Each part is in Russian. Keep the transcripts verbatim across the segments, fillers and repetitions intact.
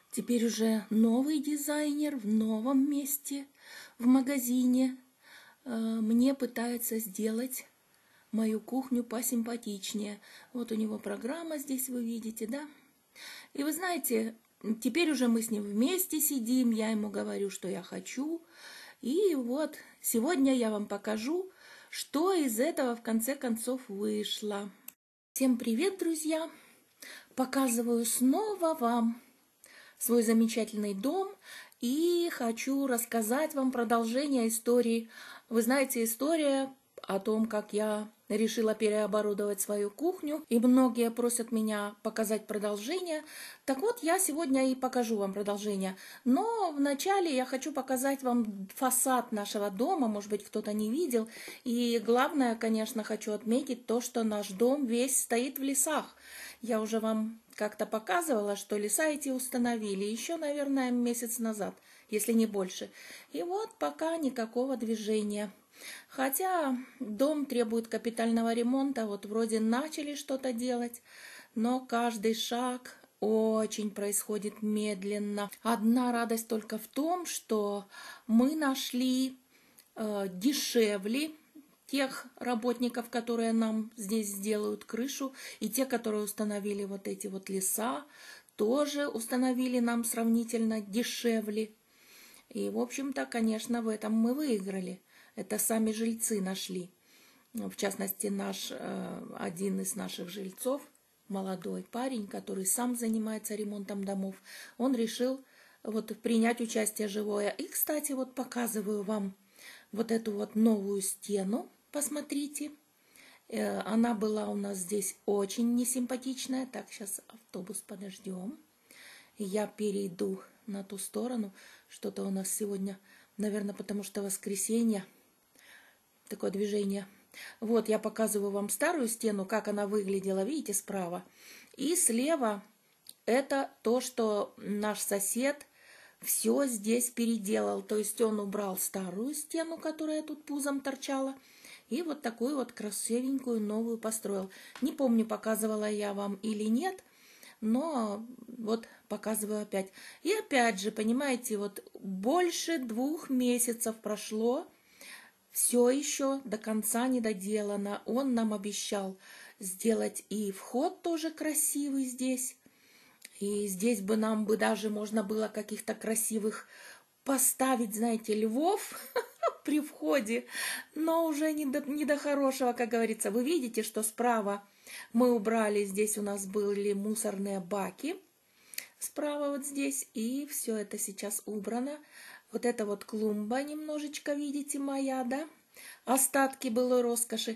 Теперь уже новый дизайнер в новом месте, в магазине. Мне пытается сделать мою кухню посимпатичнее. Вот у него программа здесь, вы видите, да? И вы знаете, теперь уже мы с ним вместе сидим, я ему говорю, что я хочу. И вот сегодня я вам покажу, что из этого в конце концов вышло. Всем привет, друзья! Показываю снова вам свой замечательный дом и хочу рассказать вам продолжение истории. Вы знаете, история о том, как я решила переоборудовать свою кухню, и многие просят меня показать продолжение. Так вот, я сегодня и покажу вам продолжение. Но вначале я хочу показать вам фасад нашего дома, может быть, кто-то не видел. И главное, конечно, хочу отметить то, что наш дом весь стоит в лесах. Я уже вам как-то показывала, что леса эти установили еще, наверное, месяц назад, если не больше. И вот пока никакого движения. Хотя дом требует капитального ремонта, вот вроде начали что-то делать, но каждый шаг очень происходит медленно. Одна радость только в том, что мы нашли э, дешевле тех работников, которые нам здесь сделают крышу, и те, которые установили вот эти вот леса, тоже установили нам сравнительно дешевле. И, в общем-то, конечно, в этом мы выиграли. Это сами жильцы нашли. В частности, наш, один из наших жильцов, молодой парень, который сам занимается ремонтом домов, он решил вот принять участие живое. И, кстати, вот показываю вам вот эту вот новую стену. Посмотрите. Она была у нас здесь очень несимпатичная. Так, сейчас автобус подождем. Я перейду на ту сторону. Что-то у нас сегодня, наверное, потому что воскресенье. Такое движение. Вот я показываю вам старую стену, как она выглядела, видите, справа. И слева это то, что наш сосед все здесь переделал. То есть он убрал старую стену, которая тут пузом торчала, и вот такую вот красивенькую новую построил. Не помню, показывала я вам или нет, но вот показываю опять. И опять же, понимаете, вот больше двух месяцев прошло, все еще до конца не доделано. Он нам обещал сделать и вход тоже красивый здесь. И здесь бы нам бы даже можно было каких-то красивых поставить, знаете, львов при входе, но уже не до, не до хорошего, как говорится. Вы видите, что справа мы убрали, здесь у нас были мусорные баки, справа вот здесь, и все это сейчас убрано. Вот эта вот клумба немножечко, видите, моя, да, остатки былой роскоши.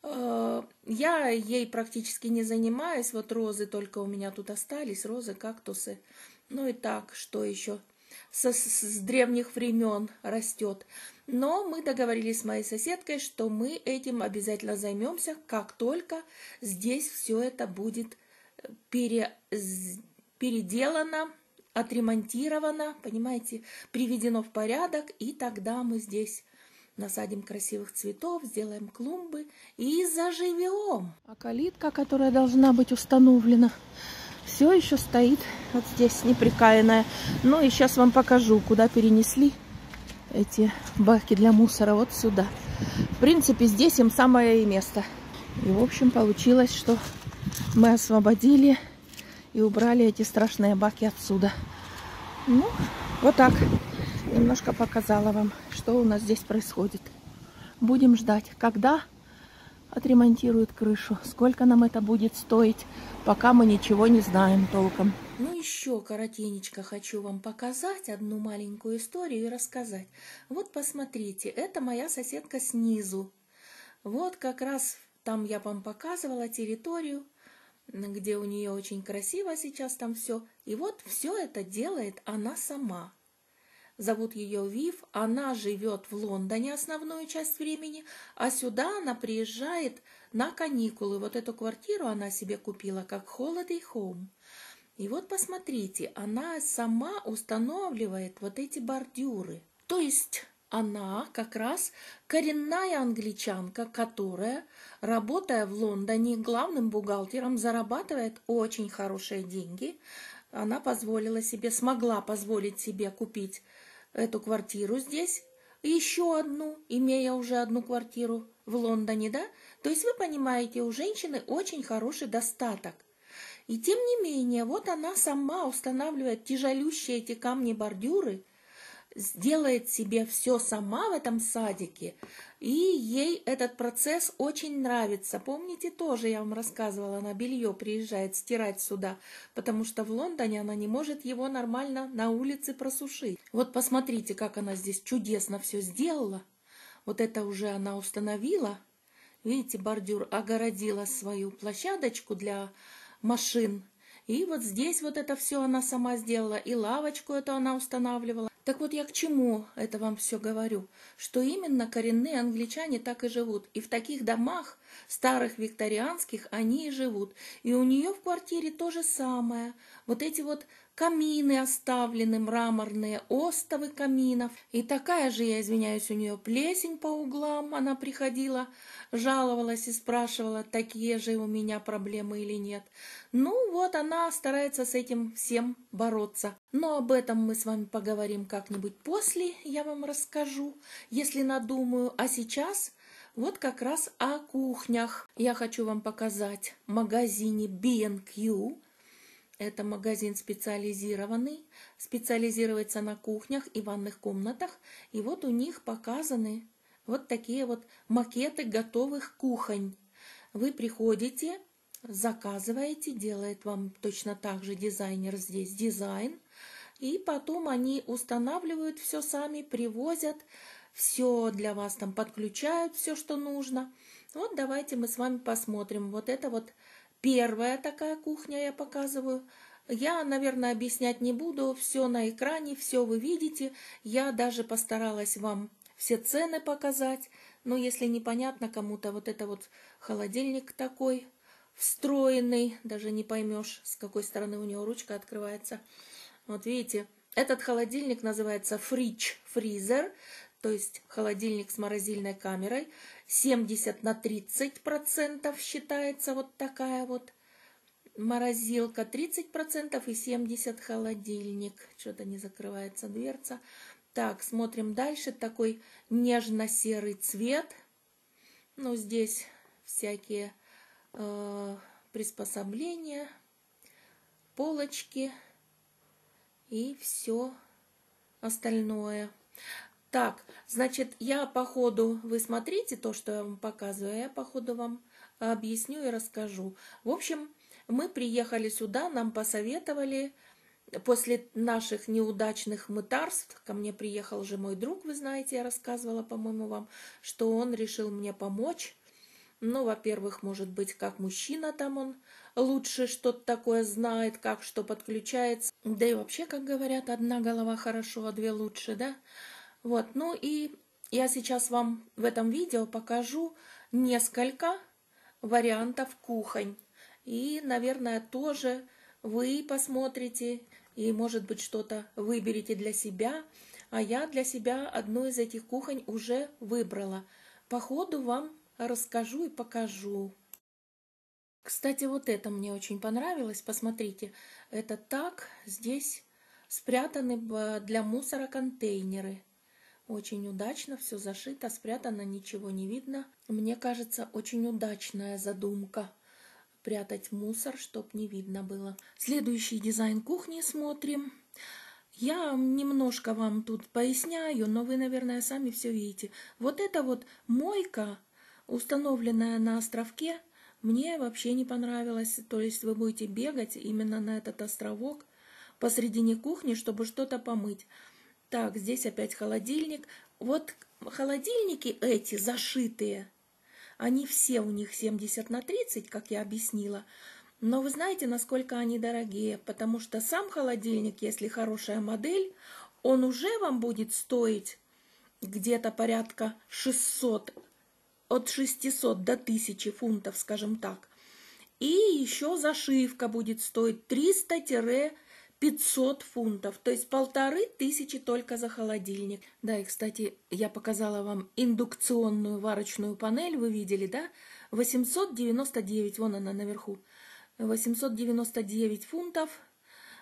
Я ей практически не занимаюсь, вот розы только у меня тут остались, розы, кактусы. Ну и так, что еще с, с древних времен растет. Но мы договорились с моей соседкой, что мы этим обязательно займемся, как только здесь все это будет пере, переделано, отремонтировано, понимаете, приведено в порядок, и тогда мы здесь насадим красивых цветов, сделаем клумбы и заживем. А калитка, которая должна быть установлена, все еще стоит вот здесь неприкаянная. Ну и сейчас вам покажу, куда перенесли эти баки для мусора, вот сюда. В принципе, здесь им самое и место. И, в общем, получилось, что мы освободили и убрали эти страшные баки отсюда. Ну, вот так. Немножко показала вам, что у нас здесь происходит. Будем ждать, когда отремонтируют крышу. Сколько нам это будет стоить, пока мы ничего не знаем толком. Ну, еще коротенечко хочу вам показать одну маленькую историю и рассказать. Вот посмотрите, это моя соседка снизу. Вот как раз там я вам показывала территорию, где у нее очень красиво сейчас там все. И вот все это делает она сама. Зовут ее Вив, она живет в Лондоне основную часть времени, а сюда она приезжает на каникулы. Вот эту квартиру она себе купила как holiday home. И вот посмотрите, она сама устанавливает вот эти бордюры. То есть она как раз коренная англичанка, которая, работая в Лондоне главным бухгалтером, зарабатывает очень хорошие деньги. она позволила себе, смогла позволить себе купить эту квартиру здесь, и еще одну, имея уже одну квартиру в Лондоне, да? То есть вы понимаете, у женщины очень хороший достаток. И тем не менее, вот она сама устанавливает тяжелющие эти камни-бордюры, сделает себе все сама в этом садике, и ей этот процесс очень нравится. Помните, тоже я вам рассказывала, она белье приезжает стирать сюда, потому что в Лондоне она не может его нормально на улице просушить. Вот посмотрите, как она здесь чудесно все сделала. Вот это уже она установила. Видите, бордюр огородила свою площадочку для машин. И вот здесь вот это все она сама сделала, и лавочку эту она устанавливала. Так вот я к чему это вам все говорю? Что именно коренные англичане так и живут. И в таких домах, старых викторианских, они и живут. И у нее в квартире то же самое. Вот эти вот камины оставлены, мраморные, остовы каминов. И такая же, я извиняюсь, у нее плесень по углам. Она приходила, жаловалась и спрашивала, такие же у меня проблемы или нет. Ну вот, она старается с этим всем бороться. Но об этом мы с вами поговорим как-нибудь после, я вам расскажу, если надумаю. А сейчас вот как раз о кухнях. Я хочу вам показать в магазине би энд кью. Это магазин специализированный, специализируется на кухнях и ванных комнатах. И вот у них показаны вот такие вот макеты готовых кухонь. Вы приходите, заказываете, делает вам точно так же дизайнер здесь дизайн. И потом они устанавливают все сами, привозят, все для вас там подключают, все, что нужно. Вот давайте мы с вами посмотрим. Вот это вот первая такая кухня я показываю. Я, наверное, объяснять не буду, все на экране, все вы видите. Я даже постаралась вам все цены показать. Но если непонятно кому-то, вот это вот холодильник такой встроенный, даже не поймешь, с какой стороны у него ручка открывается. Вот видите, этот холодильник называется фридж, фризер, то есть холодильник с морозильной камерой. семьдесят на тридцать процентов считается вот такая вот морозилка, тридцать процентов и семьдесят процентов холодильник. Что-то не закрывается дверца. Так, смотрим дальше. Такой нежно-серый цвет. Ну, здесь всякие э, приспособления, полочки и все остальное. Так, значит, я по ходу, вы смотрите то, что я вам показываю, я по ходу вам объясню и расскажу. В общем, мы приехали сюда, нам посоветовали, после наших неудачных мытарств, ко мне приехал же мой друг, вы знаете, я рассказывала, по-моему, вам, что он решил мне помочь. Ну, во-первых, может быть, как мужчина там он лучше что-то такое знает, как что подключается. Да и вообще, как говорят, одна голова хорошо, а две лучше, да? Вот, ну и я сейчас вам в этом видео покажу несколько вариантов кухонь. И, наверное, тоже вы посмотрите и, может быть, что-то выберете для себя. А я для себя одну из этих кухонь уже выбрала. По ходу вам расскажу и покажу. Кстати, вот это мне очень понравилось. Посмотрите, это так здесь спрятаны для мусора контейнеры. Очень удачно, все зашито, спрятано, ничего не видно. Мне кажется, очень удачная задумка. Прятать мусор, чтоб не видно было. Следующий дизайн кухни смотрим. Я немножко вам тут поясняю, но вы, наверное, сами все видите. Вот эта вот мойка, установленная на островке, мне вообще не понравилась. То есть вы будете бегать именно на этот островок посредине кухни, чтобы что-то помыть. Так, здесь опять холодильник. Вот холодильники эти зашитые, они все у них семьдесят на тридцать, как я объяснила. Но вы знаете, насколько они дорогие, потому что сам холодильник, если хорошая модель, он уже вам будет стоить где-то порядка шестьсот, от шестисот до тысячи фунтов, скажем так. И еще зашивка будет стоить триста — пятьсот фунтов, то есть полторы тысячи только за холодильник. Да, и, кстати, я показала вам индукционную варочную панель, вы видели, да? восемьсот девяносто девять, вон она наверху. восемьсот девяносто девять фунтов.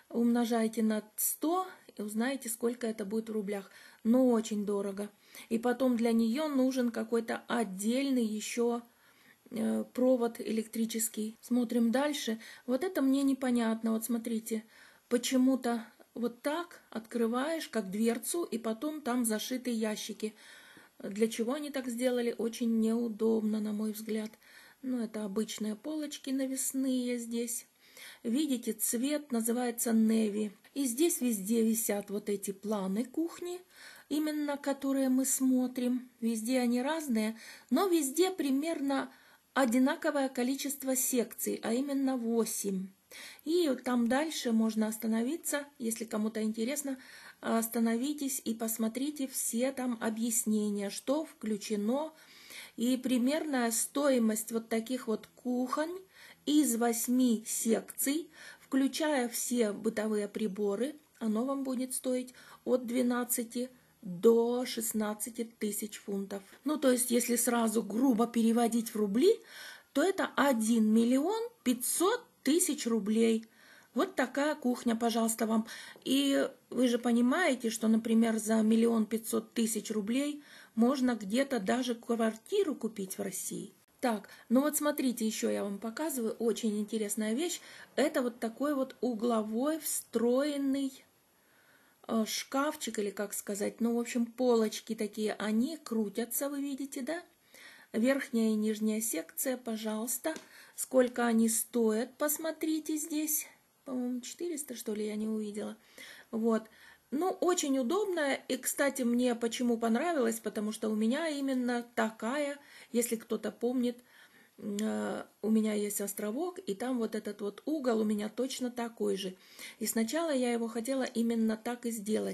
умножайте на сто и узнаете, сколько это будет в рублях. Но очень дорого. И потом для нее нужен какой-то отдельный еще э, провод электрический. Смотрим дальше. Вот это мне непонятно. Вот смотрите, почему-то вот так открываешь, как дверцу, и потом там зашиты ящики. Для чего они так сделали? Очень неудобно, на мой взгляд. Ну, это обычные полочки навесные здесь. Видите, цвет называется Navy. И здесь везде висят вот эти планы кухни, именно которые мы смотрим. Везде они разные, но везде примерно одинаковое количество секций, а именно восемь. И там дальше можно остановиться, если кому-то интересно, остановитесь и посмотрите все там объяснения, что включено. И примерная стоимость вот таких вот кухонь из восьми секций, включая все бытовые приборы, оно вам будет стоить от двенадцати до шестнадцати тысяч фунтов. Ну, то есть, если сразу грубо переводить в рубли, то это один миллион пятьсот тысяч рублей. Вот такая кухня, пожалуйста, вам. И вы же понимаете, что, например, за миллион пятьсот тысяч рублей можно где-то даже квартиру купить в России. Так, ну вот смотрите, еще я вам показываю, очень интересная вещь. Это вот такой вот угловой встроенный э, шкафчик, или как сказать, ну, в общем, полочки такие, они крутятся, вы видите, да? Верхняя и нижняя секция, пожалуйста. Сколько они стоят, посмотрите здесь. По-моему, четыреста, что ли, я не увидела. Вот. Ну, очень удобно. И, кстати, мне почему понравилось, потому что у меня именно такая, если кто-то помнит, у меня есть островок, и там вот этот вот угол у меня точно такой же. И сначала я его хотела именно так и сделать.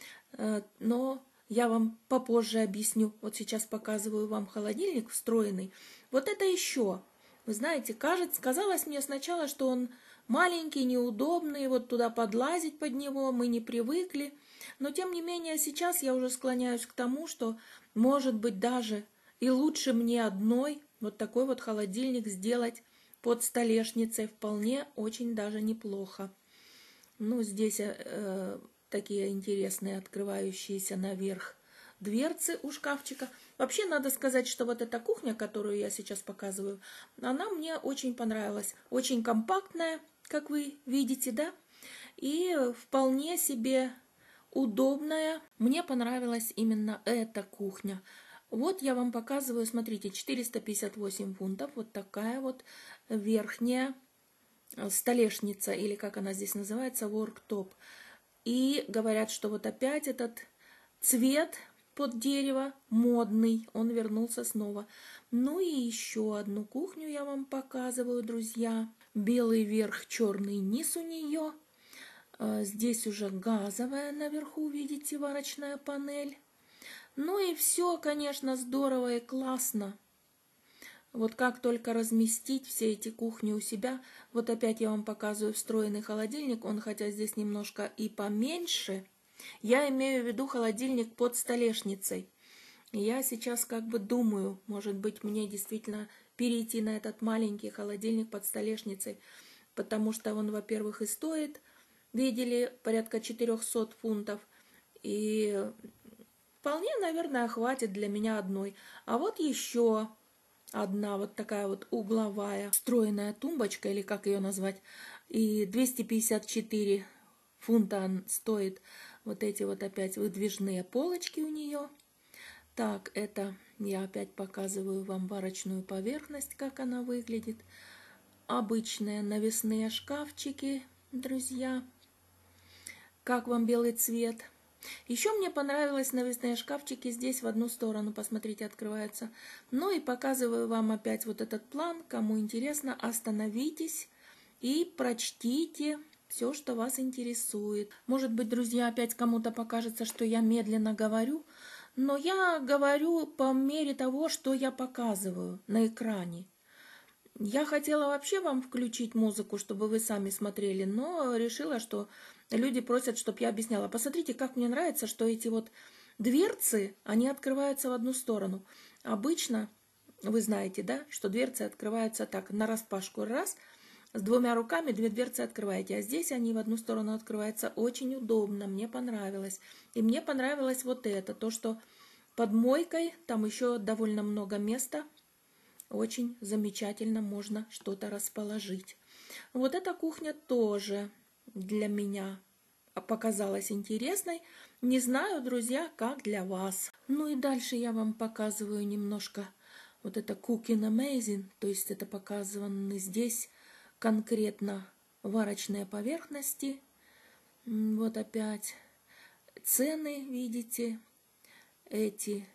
Но я вам попозже объясню. Вот сейчас показываю вам холодильник встроенный. Вот это еще. Вы знаете, кажется, казалось мне сначала, что он маленький, неудобный, вот туда подлазить под него мы не привыкли. Но тем не менее сейчас я уже склоняюсь к тому, что может быть даже и лучше мне одной вот такой вот холодильник сделать под столешницей. Вполне очень даже неплохо. Ну, здесь э, такие интересные открывающиеся наверх дверцы у шкафчика. Вообще, надо сказать, что вот эта кухня, которую я сейчас показываю, она мне очень понравилась. Очень компактная, как вы видите, да? И вполне себе удобная. Мне понравилась именно эта кухня. Вот я вам показываю, смотрите, четыреста пятьдесят восемь фунтов. Вот такая вот верхняя столешница, или как она здесь называется, worktop. И говорят, что вот опять этот цвет под дерево модный, он вернулся снова. Ну и еще одну кухню я вам показываю, друзья. Белый верх, черный низ у нее. Здесь уже газовая наверху, видите, варочная панель. Ну и все, конечно, здорово и классно. Вот как только разместить все эти кухни у себя. Вот опять я вам показываю встроенный холодильник. Он хотя здесь немножко и поменьше. Я имею в виду холодильник под столешницей. Я сейчас как бы думаю, может быть, мне действительно перейти на этот маленький холодильник под столешницей. Потому что он, во-первых, и стоит, видели, порядка четырехсот фунтов. И вполне, наверное, хватит для меня одной. А вот еще одна вот такая вот угловая встроенная тумбочка, или как ее назвать, и двести пятьдесят четыре фунта стоит. Вот эти вот опять выдвижные полочки у нее. Так, это я опять показываю вам варочную поверхность, как она выглядит. Обычные навесные шкафчики, друзья. Как вам белый цвет? Еще мне понравились навесные шкафчики здесь в одну сторону, посмотрите, открываются. Ну и показываю вам опять вот этот план. Кому интересно, остановитесь и прочтите все, что вас интересует. Может быть, друзья, опять кому-то покажется, что я медленно говорю, но я говорю по мере того, что я показываю на экране. Я хотела вообще вам включить музыку, чтобы вы сами смотрели, но решила, что люди просят, чтобы я объясняла. Посмотрите, как мне нравится, что эти вот дверцы, они открываются в одну сторону. Обычно, вы знаете, да, что дверцы открываются так, нараспашку раз, с двумя руками две дверцы открываете, а здесь они в одну сторону открываются. Очень удобно, мне понравилось. И мне понравилось вот это, то, что под мойкой там еще довольно много места. Очень замечательно можно что-то расположить. Вот эта кухня тоже для меня показалась интересной. Не знаю, друзья, как для вас. Ну и дальше я вам показываю немножко вот это Cooking Amazing. То есть это показаны здесь конкретно варочные поверхности. Вот опять цены, видите, эти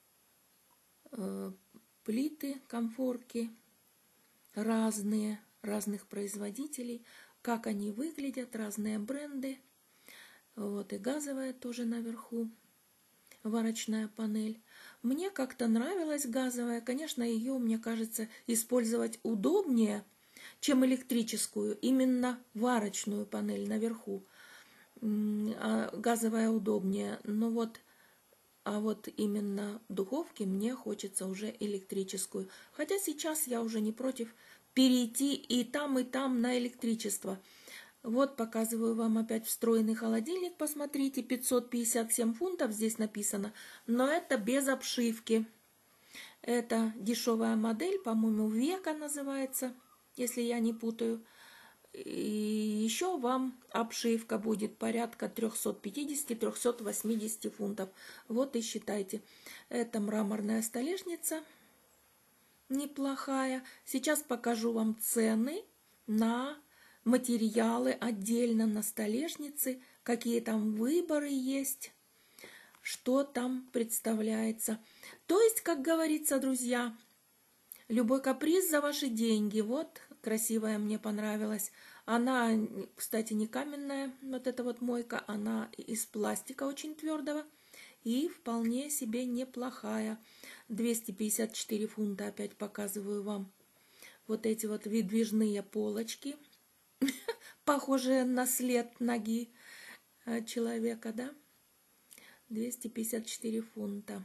э, плиты, комфорки разные, разных производителей, как они выглядят, разные бренды. Вот и газовая тоже наверху, варочная панель. Мне как-то нравилась газовая. Конечно, ее, мне кажется, использовать удобнее, чем электрическую, именно варочную панель наверху. А газовая удобнее. Но вот, а вот именно духовки мне хочется уже электрическую. Хотя сейчас я уже не против перейти и там, и там на электричество. Вот показываю вам опять встроенный холодильник, посмотрите, пятьсот пятьдесят семь фунтов здесь написано, но это без обшивки. Это дешевая модель, по-моему, Века называется, если я не путаю. И еще вам обшивка будет порядка триста пятьдесят — триста восемьдесят фунтов. Вот и считайте. Это мраморная столешница, неплохая. Сейчас покажу вам цены на материалы отдельно, на столешнице, какие там выборы есть, что там представляется. То есть, как говорится, друзья, любой каприз за ваши деньги. Вот, красивая, мне понравилась. Она, кстати, не каменная, вот эта вот мойка, она из пластика очень твердого и вполне себе неплохая. двести пятьдесят четыре фунта, опять показываю вам. Вот эти вот выдвижные полочки, похожие на след ноги человека, да? двести пятьдесят четыре фунта.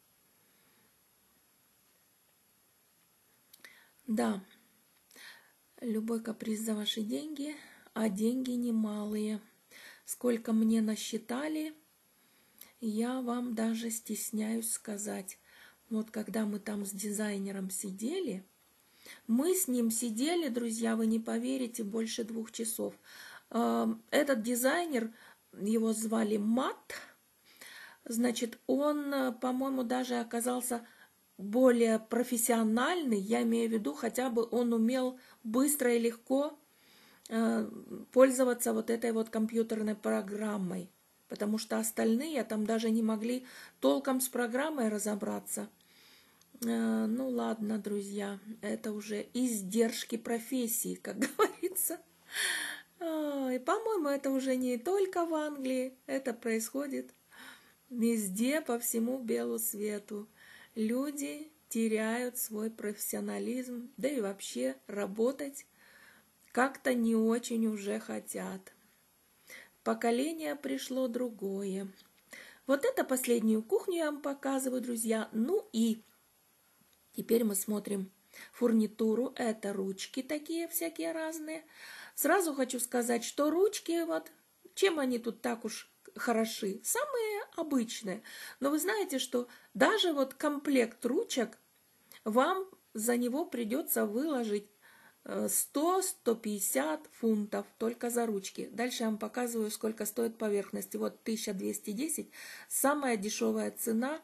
Да, любой каприз за ваши деньги, а деньги немалые. Сколько мне насчитали, я вам даже стесняюсь сказать. Вот когда мы там с дизайнером сидели, мы с ним сидели, друзья, вы не поверите, больше двух часов. Этот дизайнер, его звали Мат, значит, он, по-моему, даже оказался более профессиональный, я имею в виду, хотя бы он умел быстро и легко пользоваться вот этой вот компьютерной программой, потому что остальные там даже не могли толком с программой разобраться. Ну ладно, друзья, это уже издержки профессии, как говорится. И, по-моему, это уже не только в Англии, это происходит везде, по всему белу свету. Люди теряют свой профессионализм, да и вообще работать как-то не очень уже хотят. Поколение пришло другое. Вот это последнюю кухню я вам показываю, друзья. Ну и теперь мы смотрим фурнитуру. Это ручки такие всякие разные. Сразу хочу сказать, что ручки, вот, чем они тут так уж хороши? Самые обычные. Но вы знаете, что даже вот комплект ручек, вам за него придется выложить сто — сто пятьдесят фунтов только за ручки. Дальше я вам показываю, сколько стоит поверхности. Вот тысяча двести десять. Самая дешевая цена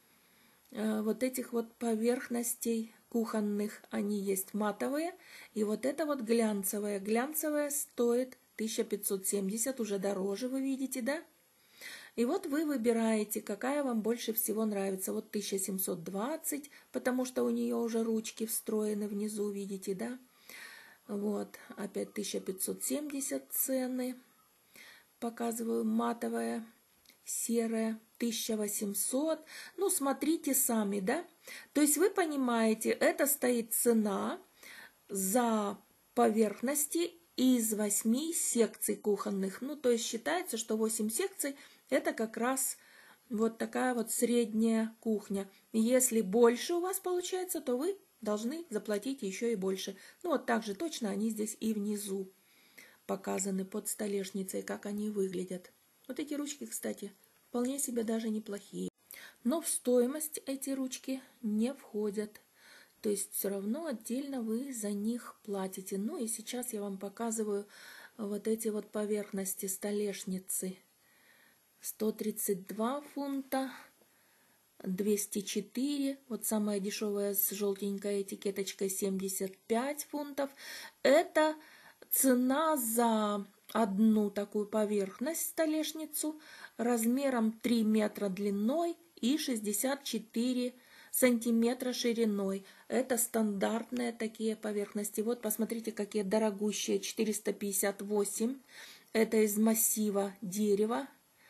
вот этих вот поверхностей кухонных. Они есть матовые. И вот это вот глянцевая. Глянцевая стоит тысяча пятьсот семьдесят, уже дороже, вы видите, да? И вот вы выбираете, какая вам больше всего нравится. Вот тысяча семьсот двадцать, потому что у нее уже ручки встроены внизу, видите, да? Вот, опять тысяча пятьсот семьдесят цены. Показываю, матовая, серая, тысяча восемьсот. Ну, смотрите сами, да? То есть вы понимаете, это стоит цена за поверхности из восьми секций кухонных. Ну, то есть считается, что восемь секций – это как раз вот такая вот средняя кухня. Если больше у вас получается, то вы должны заплатить еще и больше. Ну вот так же точно они здесь и внизу показаны под столешницей, как они выглядят. Вот эти ручки, кстати, вполне себе даже неплохие. Но в стоимость эти ручки не входят. То есть все равно отдельно вы за них платите. Ну и сейчас я вам показываю вот эти вот поверхности столешницы. сто тридцать два фунта, двести четыре, вот самая дешевая с желтенькой этикеточкой семьдесят пять фунтов. Это цена за одну такую поверхность, столешницу, размером три метра длиной и шестьдесят четыре сантиметра шириной. Это стандартные такие поверхности. Вот посмотрите, какие дорогущие, четыреста пятьдесят восемь. Это из массива дерева.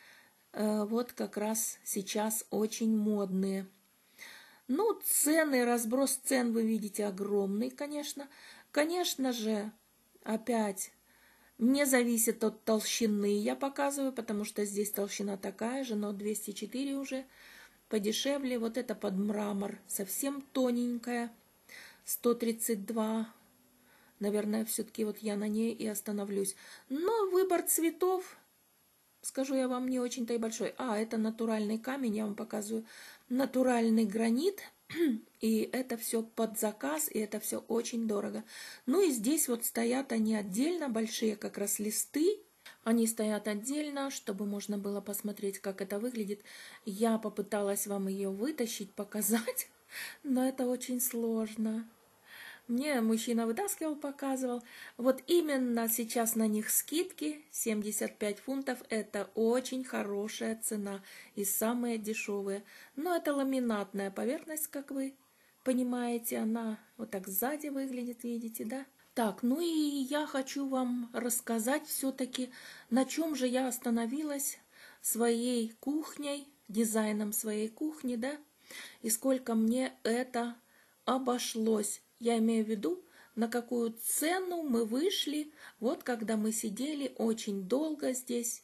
Вот как раз сейчас очень модные. Ну, цены, разброс цен вы видите огромный, конечно. Конечно же, опять не зависит от толщины, я показываю, потому что здесь толщина такая же, но двести четыре уже подешевле. Вот это под мрамор, совсем тоненькая, сто тридцать два. Наверное, все-таки вот я на ней и остановлюсь. Но выбор цветов, скажу я вам, не очень-то и большой. А, это натуральный камень, я вам показываю. Натуральный гранит. И это все под заказ, и это все очень дорого. Ну и здесь вот стоят они отдельно, большие как раз листы. Они стоят отдельно, чтобы можно было посмотреть, как это выглядит. Я попыталась вам ее вытащить, показать, но это очень сложно. Мне мужчина вытаскивал, показывал. Вот именно сейчас на них скидки семьдесят пять фунтов. Это очень хорошая цена и самые дешевые. Но это ламинатная поверхность, как вы понимаете. Она вот так сзади выглядит, видите, да? Так, ну и я хочу вам рассказать все-таки, на чем же я остановилась своей кухней, дизайном своей кухни, да? И сколько мне это обошлось. Я имею в виду, на какую цену мы вышли, вот когда мы сидели очень долго здесь,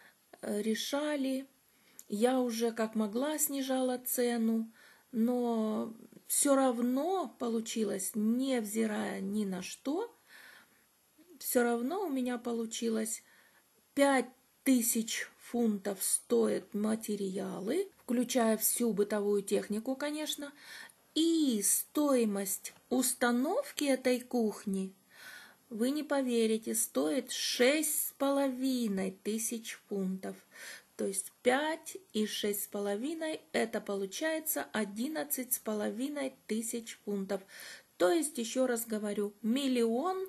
решали. Я уже как могла снижала цену, но все равно получилось, невзирая ни на что, все равно у меня получилось пять тысяч фунтов стоят материалы, включая всю бытовую технику, конечно. И стоимость установки этой кухни, вы не поверите, стоит шесть с половиной тысяч фунтов. То есть пять и шесть с половиной, это получается одиннадцать с половиной тысяч фунтов. То есть, еще раз говорю, миллион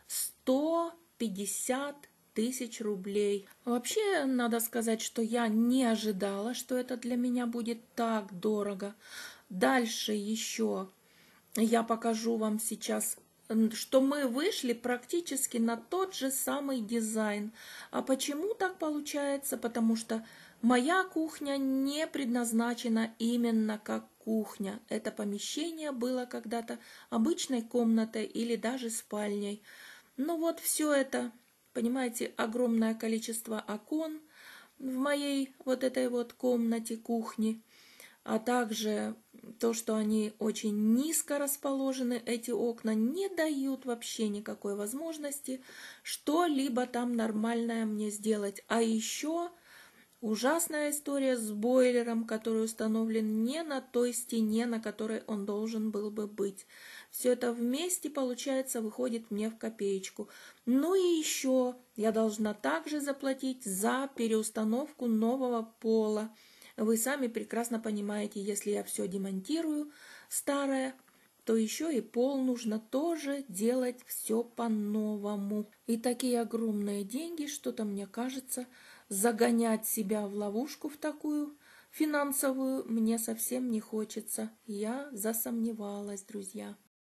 сто пятьдесят тысяч рублей. Вообще, надо сказать, что я не ожидала, что это для меня будет так дорого. Дальше еще я покажу вам сейчас, что мы вышли практически на тот же самый дизайн. А почему так получается? Потому что моя кухня не предназначена именно как кухня. Это помещение было когда-то обычной комнатой или даже спальней. Но вот все это, понимаете, огромное количество окон в моей вот этой вот комнате кухни. А также то, что они очень низко расположены, эти окна, не дают вообще никакой возможности что-либо там нормальное мне сделать. А еще ужасная история с бойлером, который установлен не на той стене, на которой он должен был бы быть. Все это вместе, получается, выходит мне в копеечку. Ну и еще я должна также заплатить за переустановку нового пола. Вы сами прекрасно понимаете, если я все демонтирую старое, то еще и пол нужно тоже делать все по-новому. И такие огромные деньги, что-то мне кажется, загонять себя в ловушку в такую финансовую мне совсем не хочется. Я засомневалась, друзья.